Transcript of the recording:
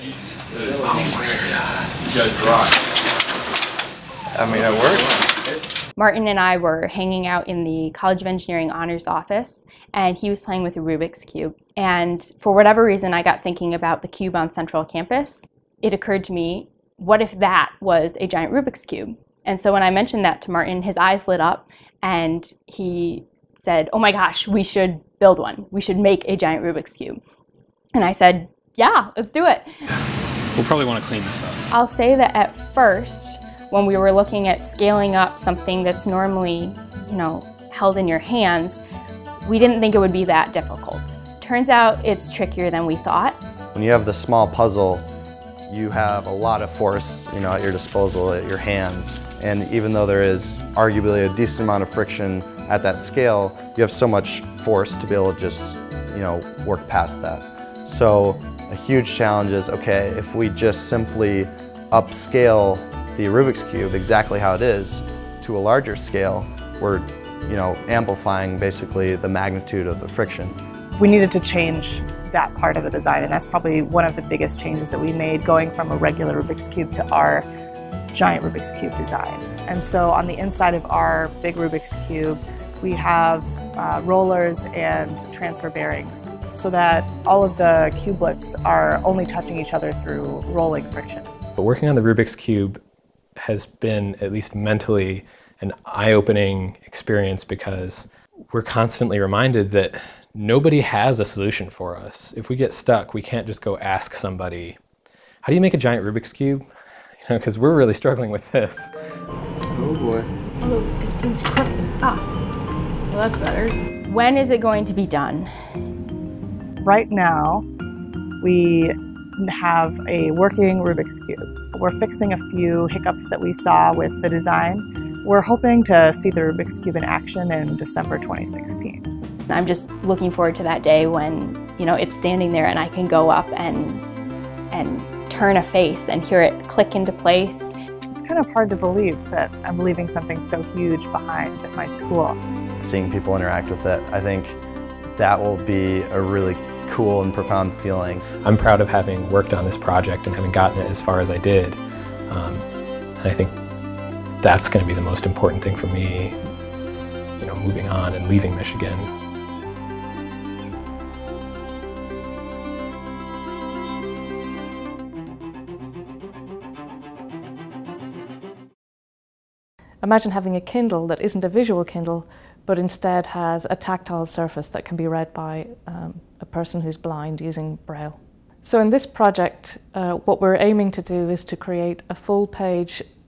Oh my God. You guys rock. I mean, it works. Martin and I were hanging out in the College of Engineering Honors office, and he was playing with a Rubik's Cube. And for whatever reason, I got thinking about the cube on Central Campus. It occurred to me, what if that was a giant Rubik's Cube? And so when I mentioned that to Martin, his eyes lit up, and he said, oh my gosh, we should build one. We should make a giant Rubik's Cube. And I said, yeah, let's do it. We'll probably want to clean this up. I'll say that at first, when we were looking at scaling up something that's normally, held in your hands, we didn't think it would be that difficult. Turns out it's trickier than we thought. When you have the small puzzle, you have a lot of force, at your disposal, at your hands. And even though there is arguably a decent amount of friction at that scale, you have so much force to be able to just, work past that. So a huge challenge is, okay, if we just simply upscale the Rubik's Cube exactly how it is to a larger scale, we're, amplifying basically the magnitude of the friction. We needed to change that part of the design, and that's probably one of the biggest changes that we made, going from a regular Rubik's Cube to our giant Rubik's Cube design. And so on the inside of our big Rubik's Cube, we have rollers and transfer bearings so that all of the cubelets are only touching each other through rolling friction. But working on the Rubik's Cube has been, at least mentally, an eye-opening experience, because we're constantly reminded that nobody has a solution for us. If we get stuck, we can't just go ask somebody, how do you make a giant Rubik's Cube? Because we're really struggling with this. Oh boy. Oh, it seems crooked. Well, that's better. When is it going to be done? Right now, we have a working Rubik's Cube. We're fixing a few hiccups that we saw with the design. We're hoping to see the Rubik's Cube in action in December 2016. I'm just looking forward to that day when, it's standing there and I can go up and turn a face and hear it click into place. It's kind of hard to believe that I'm leaving something so huge behind at my school. Seeing people interact with it, I think that will be a really cool and profound feeling. I'm proud of having worked on this project and having gotten it as far as I did. And I think that's going to be the most important thing for me, moving on and leaving Michigan. Imagine having a Kindle that isn't a visual Kindle, but instead has a tactile surface that can be read by a person who's blind using Braille. So in this project, what we're aiming to do is to create a full-page